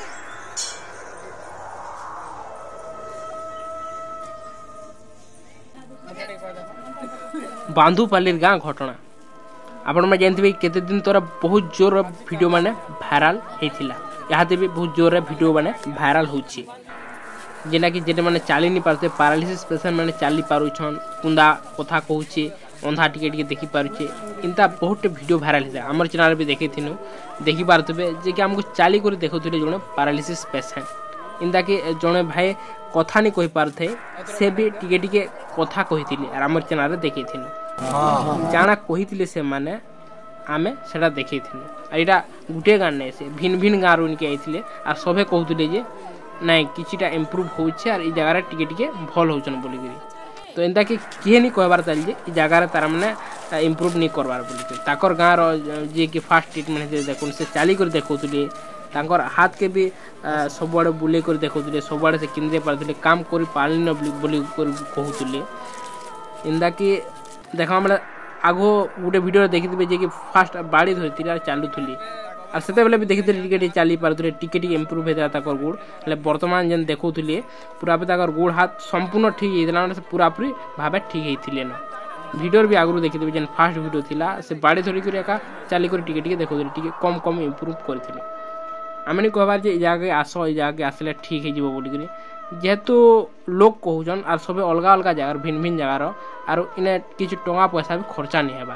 बांधुपाली गाँ घटना आपण मैं जानते केते दिन तोरा बहुत जोर वीडियो माने भाइराल होता यहाँ भी बहुत जोर वीडियो माने भाइराल होची जेना कि जेने माने चली नहीं पारते पैरालिसिस पेशेंट माने चली पारुछन कुंदा कथा कहूचे अंधा टिके टिके देखि पारुचे इनता बहुत वीडियो भाइराल होता हमर चैनल भी देखि थिनु देखि पारतबे जे कि हमको चाली कर देखुथले जने पैरालिसिस पेशेंट इनता कि जने भाई कथा नहीं कहि पारथे से भी टिके टिके कथा कहिथिले और हमर चैनल रे देखि थिनु जाना कहिथिले से माने आमे सेटा देखि थिनु एटा गुटे गान नै से भिन्न भिन्न गाँ रो इनके आइथिले आ सबे कहउथिले जे नहीं किछिटा इम्प्रूव होउछे और ई जगह रे टिके टिके भल होउछन बोली करी तो एंता कि किए नहीं कहबार ताली जे ई जगह रे तार माने इम्प्रूव नहीं करबार बोली करी ताकर गाँ रो जे कि फास्ट ट्रीटमेंट दे देखुन से चाली कर देखउथिले तांकर हाथ के भी सब आड़े बुले कर देखुथिले सब आड़े से किंदे पारथिले काम करि पारली न बोली कहउथिले एंता कि देखा हमला आगो गोटे वीडियो देखिथिबे जे कि फास्ट बाड़ी धरथिले और चालुथिले और सेते बेले भी देखिथिले टिके चाली पारथिले टिके इम्प्रूव हेता ताकर गोड़ ले वर्तमान जन देखउथिले पूरा पे ताकर गोड़ हाथ संपूर्ण ठीक हेतला से पूरा पूरी भाबे ठीक हेथिले न वीडियो भी आगु देखिथिबे जन फास्ट वीडियो थिला से बाड़ी धरि कर एका चाली कर टिके देखउथिले टिके कम कम इम्प्रूव करथिले आमे कहबार जे जाके आस ए जाके आसले ठीक हो बोलिक जेहेतु लोक कहून और सब अलग अलग जगार भिन्न भिन्न जगार और इन्हें किसी टंका पैसा भी खर्चा नहीं है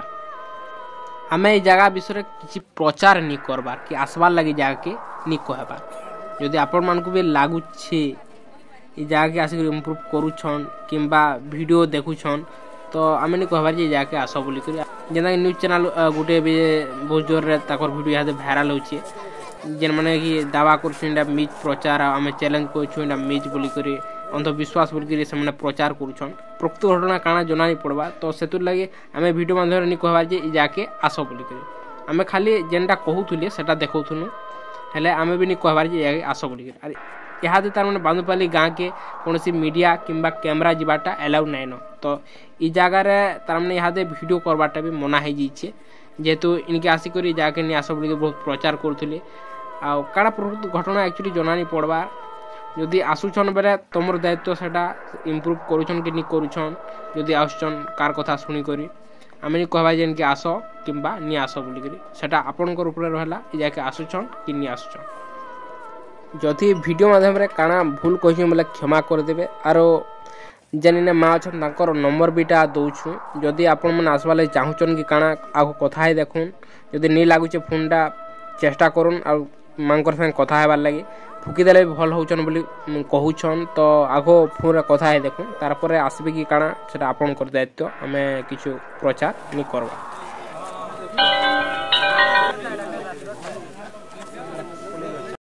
आमे ए जगह विषय किसी प्रचार नहीं करबार कि आसबार लगी जाके नहीं कहबार जदि आपण मान को भी लागुच्छे ए जगह के आसिक इम्प्रूव करूछन किंबा वीडियो देखुछन तो आमे नहीं कहबार जे जाके आस बोलिक जेना न्यूज चैनल गोटे भी बहुत जोर रे ताकर वीडियो यहाँ भाइराल होचे जेन माने कि दावा कर मिज प्रचार आम चैलेंज कर मिज बोलिक अंधविश्वास बोलिक से प्रचार करुछन प्रकृत घटना काଣା जना नहीं पड़वा तो से लगे आम भिडियो माध्यम नहीं कहबार जे जाके आस बोलिक आम खाली जेनटा कहूले से देखुनु हेले आम भी नहीं कहबार जे जाके आस बोलिक अरे यहाँ तार मैंने बांधुपाली गाँ के कौन सी मीडिया किंबा कैमरा जीवाटा एलाउ नाइन न तो इ जगार तार मैंने यहाँ वीडियो करवाटा भी मना हो जाइए जेहेतु इनके आसिक जाके नहीं आस बोलिक बहुत प्रचार करुले आ काड़ा प्रकृत घटना एक्चुअली जना नहीं पड़वा जदि आसुछन बेले तुमर दायित्व सेटा इम्प्रूव करुछन कि नहीं करुछन जदि आसुछन कार कथा शुणी करी आम नहीं कहबा जे इनके आस किंबा नहीं आस बोलिक सेटा आपनकर ऊपर रहला जाके आसुछन कि नहीं आसुछन जदि वीडियो माध्यम रे काना भूल कहि बोले क्षमा कर देबे आरो जेने माँ अच्छन तांकर नंबर बीटा दउछु जदि आपण मन आसबा ले चाहुचन कि काना आगो कथा है देखुन जदि नहीं लागुचे फोनटा चेष्टा करुन और मांकर संग कथा हेबार लगे फुकीदेले भी भल होचन बोली कहूछन तो आगो फोन कथा है देखुन तार परे आसबे कि काना सेटा आपन कर दायित्व आमे किछु प्रचार नहीं करबा।